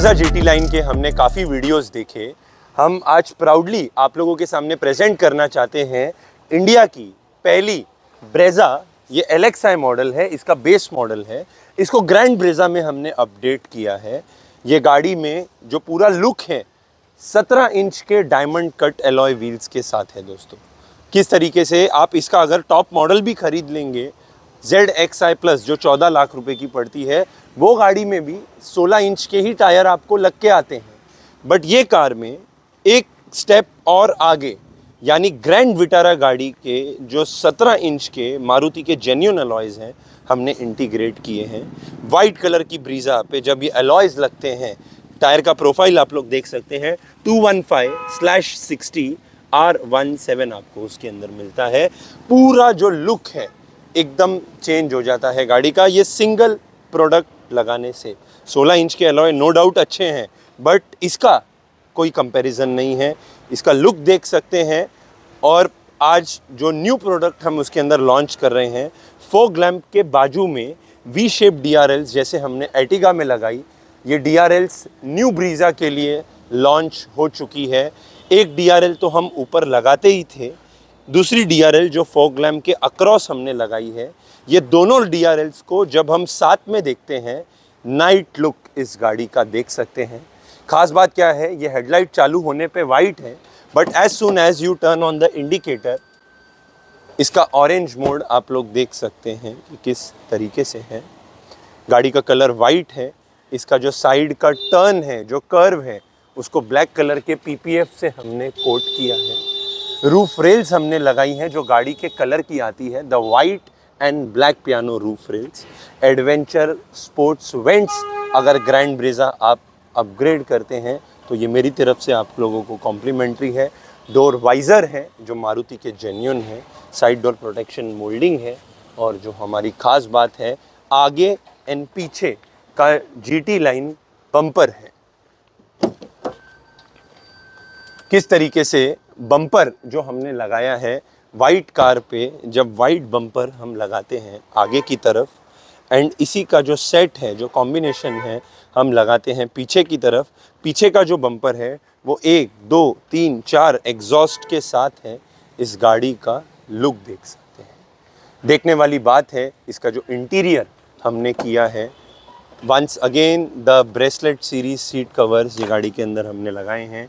Brezza GT line के हमने काफ़ी वीडियोस देखे। हम आज प्राउडली आप लोगों के सामने प्रेजेंट करना चाहते हैं इंडिया की पहली ब्रेजा। ये LXi मॉडल है, इसका बेस मॉडल है। इसको ग्रैंड ब्रेजा में हमने अपडेट किया है। ये गाड़ी में जो पूरा लुक है 17 इंच के डायमंड कट एलॉय व्हील्स के साथ है। दोस्तों किस तरीके से आप इसका अगर टॉप मॉडल भी खरीद लेंगे ZXi प्लस जो 14 लाख रुपए की पड़ती है, वो गाड़ी में भी 16 इंच के ही टायर आपको लग के आते हैं। बट ये कार में एक स्टेप और आगे, यानी ग्रैंड विटारा गाड़ी के जो 17 इंच के मारुति के जेन्युइन अलॉयज़ हैं हमने इंटीग्रेट किए हैं। वाइट कलर की ब्रीजा पे जब ये अलॉयज़ लगते हैं, टायर का प्रोफाइल आप लोग देख सकते हैं 215/60 R17 आपको उसके अंदर मिलता है। पूरा जो लुक है एकदम चेंज हो जाता है गाड़ी का ये सिंगल प्रोडक्ट लगाने से। 16 इंच के अलॉय नो डाउट अच्छे हैं, बट इसका कोई कंपैरिजन नहीं है। इसका लुक देख सकते हैं। और आज जो न्यू प्रोडक्ट हम उसके अंदर लॉन्च कर रहे हैं, फॉग लैम्प के बाजू में वी शेप DRLs जैसे हमने एर्टिगा में लगाई, ये DRLs न्यू ब्रीजा के लिए लॉन्च हो चुकी है। एक DRL तो हम ऊपर लगाते ही थे, दूसरी DRL जो फॉग लैम्प के अक्रॉस हमने लगाई है। ये दोनों DRLs को जब हम साथ में देखते हैं, नाइट लुक इस गाड़ी का देख सकते हैं। खास बात क्या है, ये हेडलाइट चालू होने पे वाइट है, but as soon as you turn on the indicator, इसका ऑरेंज मोड आप लोग देख सकते हैं कि किस तरीके से है। गाड़ी का कलर वाइट है। इसका जो साइड का टर्न है, जो कर्व है, उसको ब्लैक कलर के PPF से हमने कोट किया है। रूफ रेल्स हमने लगाई हैं जो गाड़ी के कलर की आती है, the white and black piano roof rails. Adventure sports vents अगर ग्रैंड ब्रेजा आप अपग्रेड करते हैं तो ये मेरी तरफ से आप लोगों को कॉम्प्लीमेंट्री है। डोर वाइज़र है जो मारुति के जेन्युइन है। साइड डोर प्रोटेक्शन मोल्डिंग है। और जो हमारी ख़ास बात है, आगे एंड पीछे का GT लाइन बम्पर है। किस तरीके से बम्पर जो हमने लगाया है वाइट कार पे, जब वाइट बम्पर हम लगाते हैं आगे की तरफ, एंड इसी का जो सेट है, जो कॉम्बिनेशन है, हम लगाते हैं पीछे की तरफ। पीछे का जो बम्पर है वो 1 2 3 4 एग्जॉस्ट के साथ है। इस गाड़ी का लुक देख सकते हैं। देखने वाली बात है इसका जो इंटीरियर हमने किया है। Once again the bracelet series seat covers ये गाड़ी के अंदर हमने लगाए हैं।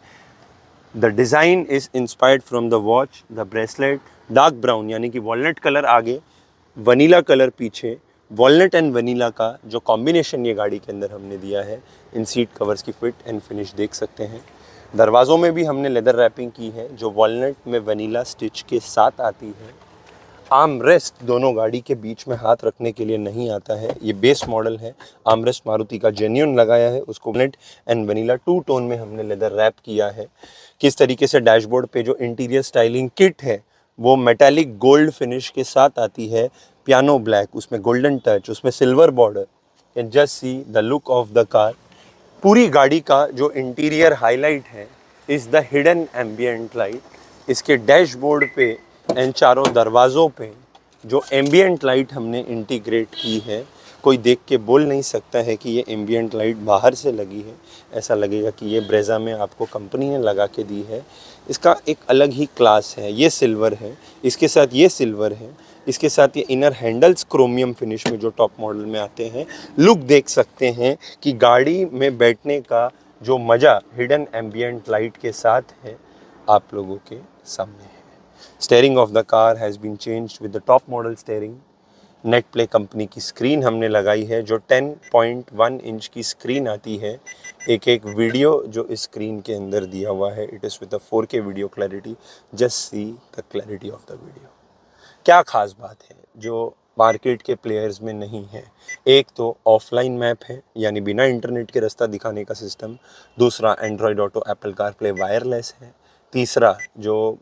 The design is inspired from the watch, the bracelet, dark brown यानी कि वॉलनट कलर आगे, वनीला कलर पीछे। वॉलनट एंड वनीला का जो कॉम्बिनेशन ये गाड़ी के अंदर हमने दिया है, इन सीट कवर्स की फिट एंड फिनिश देख सकते हैं। दरवाज़ों में भी हमने लेदर रैपिंग की है जो वॉलनट में वनीला स्टिच के साथ आती है। आर्म रेस्ट दोनों गाड़ी के बीच में हाथ रखने के लिए नहीं आता है। ये बेस मॉडल है। आर्म रेस्ट मारुति का जेन्युइन लगाया है, उसको वॉलनट एंड वनीला 2 टोन में हमने लेदर रैप किया है। किस तरीके से डैशबोर्ड पे जो इंटीरियर स्टाइलिंग किट है वो मेटालिक गोल्ड फिनिश के साथ आती है। पियानो ब्लैक, उसमें गोल्डन टच, उसमें silver border. Can just see the look of the car. पूरी गाड़ी का जो इंटीरियर हाईलाइट है is the hidden ambient light. इसके डैशबोर्ड पे एंड चारों दरवाज़ों पे जो एम्बियंट लाइट हमने इंटीग्रेट की है, कोई देख के बोल नहीं सकता है कि ये एम्बियंट लाइट बाहर से लगी है। ऐसा लगेगा कि ये ब्रेजा में आपको कंपनी ने लगा के दी है। इसका एक अलग ही क्लास है। ये सिल्वर है, इसके साथ ये सिल्वर है, इसके साथ ये इनर हैंडल्स क्रोमियम फिनिश में जो टॉप मॉडल में आते हैं। लुक देख सकते हैं कि गाड़ी में बैठने का जो मज़ा हिडन एम्बियंट लाइट के साथ है आप लोगों के सामने है। Steering of the car has been changed with the top model steering. Net play company की स्क्रीन हमने लगाई है जो 10.1 इंच की स्क्रीन आती है। एक वीडियो जो इस स्क्रीन के अंदर दिया हुआ है, it is with 4K video clarity. Just see the clarity of the video. क्या ख़ास बात है जो मार्केट के प्लेयर्स में नहीं है? एक तो ऑफलाइन मैप है, यानी बिना इंटरनेट के रास्ता दिखाने का सिस्टम। दूसरा Android Auto, Apple CarPlay wireless है। तीसरा जो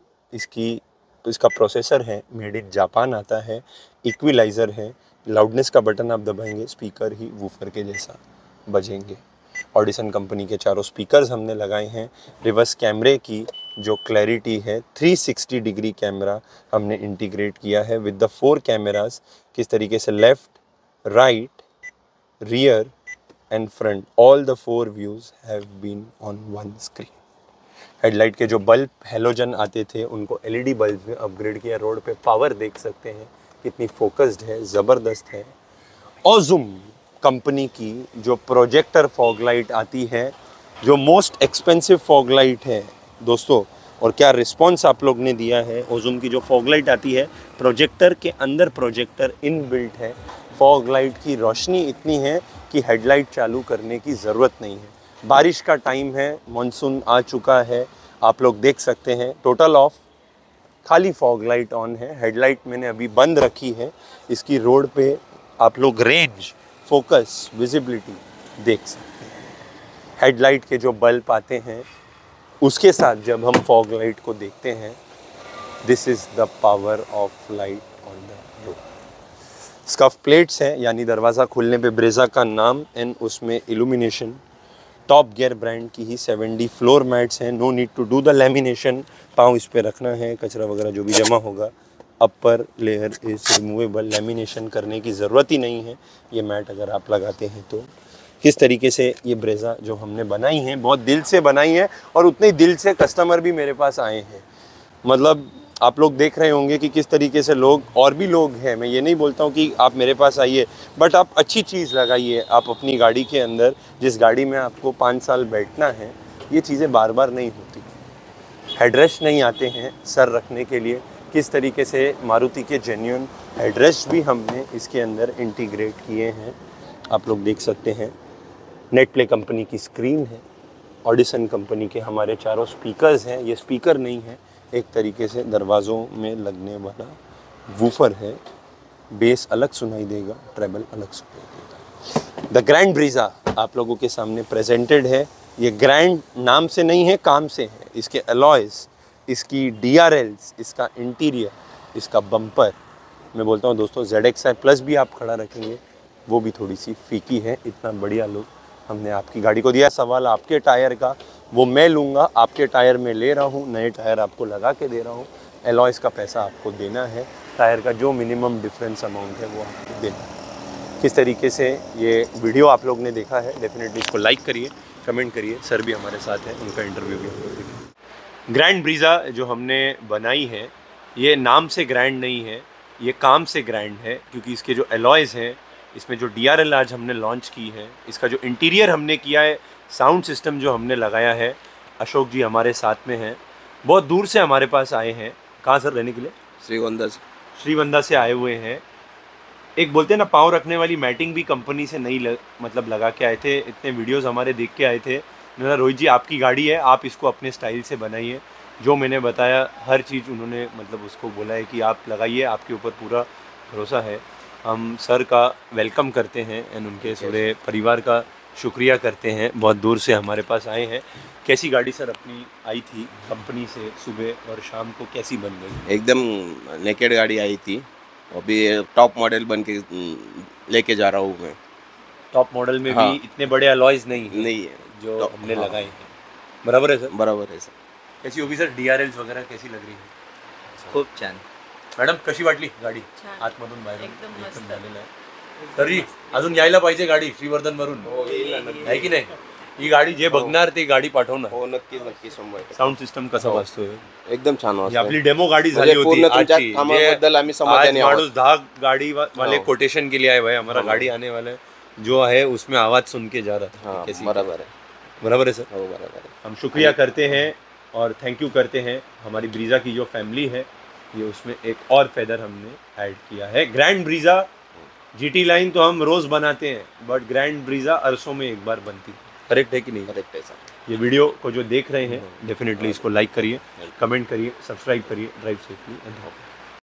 इसका प्रोसेसर है मेड इन जापान आता है। इक्विलाइज़र है, लाउडनेस का बटन आप दबाएंगे स्पीकर ही वूफर के जैसा बजेंगे। ऑडिसन कंपनी के चारों स्पीकर्स हमने लगाए हैं। रिवर्स कैमरे की जो क्लैरिटी है 360 डिग्री कैमरा हमने इंटीग्रेट किया है विद द 4 कैमरास। किस तरीके से left, right, rear and front, all the 4 views have been on one screen. Headlight के जो बल्ब हेलोजन आते थे उनको एलईडी बल्ब में अपग्रेड किया। रोड पे पावर देख सकते हैं कितनी फोकस्ड है, ज़बरदस्त है। ओज़ुम कंपनी की जो प्रोजेक्टर फॉग लाइट आती है, जो मोस्ट एक्सपेंसिव फॉग लाइट है दोस्तों, और क्या रिस्पॉन्स आप लोग ने दिया है। ओज़ुम की जो फॉग लाइट आती है, प्रोजेक्टर के अंदर प्रोजेक्टर इनबिल्ट है। फॉग लाइट की रोशनी इतनी है कि हेडलाइट चालू करने की ज़रूरत नहीं है। बारिश का टाइम है, मॉनसून आ चुका है, आप लोग देख सकते हैं। टोटल ऑफ, खाली फॉग लाइट ऑन है, हेडलाइट मैंने अभी बंद रखी है। इसकी रोड पे आप लोग रेंज, फोकस, विजिबिलिटी देख सकते हैं। हेडलाइट के जो बल्ब आते हैं उसके साथ जब हम फॉग लाइट को देखते हैं, this is the power of light on the road. Scuff plates हैं, यानी दरवाज़ा खुलने पे ब्रेजा का नाम एंड उसमें इल्यूमिनेशन। टॉप गियर ब्रांड की ही 7D फ्लोर मैट्स हैं, no need to do the lamination. पाँव इस पे रखना है, कचरा वगैरह जो भी जमा होगा। Upper layer is removable, lamination करने की ज़रूरत ही नहीं है ये मैट अगर आप लगाते हैं तो। किस तरीके से ये ब्रेजा जो हमने बनाई है, बहुत दिल से बनाई है, और उतने दिल से कस्टमर भी मेरे पास आए हैं। मतलब आप लोग देख रहे होंगे कि किस तरीके से लोग, और भी लोग हैं, मैं ये नहीं बोलता हूँ कि आप मेरे पास आइए, बट आप अच्छी चीज़ लगाइए। आप अपनी गाड़ी के अंदर, जिस गाड़ी में आपको 5 साल बैठना है, ये चीज़ें बार बार नहीं होती। हेडरेस्ट नहीं आते हैं सर रखने के लिए, किस तरीके से मारुति के जेन्युइन हेडरेस्ट भी हमने इसके अंदर इंटीग्रेट किए हैं, आप लोग देख सकते हैं। नेट प्ले कंपनी की स्क्रीन है, ऑडिसन कंपनी के हमारे चारों स्पीकर्स हैं। ये स्पीकर नहीं है, एक तरीके से दरवाज़ों में लगने वाला वूफर है। बेस अलग सुनाई देगा, ट्रेबल अलग सुनाई देगा। द ग्रैंड ब्रीजा आप लोगों के सामने प्रेजेंटेड है। ये ग्रैंड नाम से नहीं है, काम से है। इसके अलॉयज़, इसकी DRLs, इसका इंटीरियर, इसका बम्पर, मैं बोलता हूँ दोस्तों ZXi प्लस भी आप खड़ा रखेंगे वो भी थोड़ी सी फीकी है। इतना बढ़िया लुक हमने आपकी गाड़ी को दिया। सवाल आपके टायर का, वो मैं लूँगा, आपके टायर में ले रहा हूँ, नए टायर आपको लगा के दे रहा हूँ। एलॉयज़ का पैसा आपको देना है, टायर का जो मिनिमम डिफरेंस अमाउंट है वो आपको देना है। किस तरीके से ये वीडियो आप लोग ने देखा है, डेफिनेटली इसको लाइक करिए, कमेंट करिए। सर भी हमारे साथ हैं, उनका इंटरव्यू भी हम लोग देखेंगे। ग्रैंड ब्रीजा जो हमने बनाई है, ये नाम से ग्रैंड नहीं है, ये काम से ग्रैंड है, क्योंकि इसके जो एलॉयज़ हैं, इसमें जो DRL आज हमने लॉन्च की है, इसका जो इंटीरियर हमने किया है, साउंड सिस्टम जो हमने लगाया है, अशोक जी हमारे साथ में हैं, बहुत दूर से हमारे पास आए हैं। कहाँ सर रहने के लिए? श्रीगोंदा से आए हुए हैं। एक बोलते हैं ना, पाँव रखने वाली मैटिंग भी कंपनी से नहीं मतलब लगा के आए थे। इतने वीडियोस हमारे देख के आए थे। मैंने रोहित जी आपकी गाड़ी है, आप इसको अपने स्टाइल से बनाइए। जो मैंने बताया हर चीज़ उन्होंने मतलब उसको बोला है कि आप लगाइए, आपके ऊपर पूरा भरोसा है। हम सर का वेलकम करते हैं एंड उनके पूरे परिवार का शुक्रिया करते हैं, बहुत दूर से हमारे पास आए हैं। कैसी गाड़ी सर अपनी आई थी कंपनी से, सुबह और शाम को कैसी बन गई? एकदम नेकेड गाड़ी आई थी, अभी टॉप मॉडल बन के लेके जा रहा हूँ मैं। टॉप मॉडल में भी इतने बड़े अलॉयज़ नहीं है जो हमने लगाए हैं। बराबर है सर? बराबर है सर। कैसी होगी सर DRLs वगैरह कैसी लग रही है? खूप छान मॅडम, कशी वाटली गाडी आतमधून बाहेर? एकदम झालेलं आहे तरी अजून यायला पाहिजे गाडी श्रीवर्धन वरून, आहे की नाही? ही गाडी जे बघणार ते गाडी पाठवणार. हो नक्की नक्की 100%. साऊंड सिस्टम कसा वाजतोय? एकदम छान वाजतोय. आपली डेमो गाडी झाली होती आजची, कामाबद्दल आम्ही समाधानी आहोत. माणूस 10 गाड़ी वाले कोटेशन के लिए आए भाई, हमारा गाड़ी आने वाला है जो है उसमें आवाज सुन के जा रहा था। कैसी? बराबर है. बराबर है सर? हो बराबर है. हम शुक्रिया करते हैं और थैंक यू करते हैं हमारी ब्रीजा की जो फैमिली है, ये उसमें एक और फेदर हमने ऐड किया है। ग्रैंड ब्रीजा GT लाइन तो हम रोज़ बनाते हैं, बट ग्रैंड ब्रीजा अरसों में एक बार बनती है। करेक्ट है कि नहीं? करेक्ट है सर. ये वीडियो को जो देख रहे हैं डेफिनेटली इसको लाइक करिए, कमेंट करिए, सब्सक्राइब करिए। Drive safely and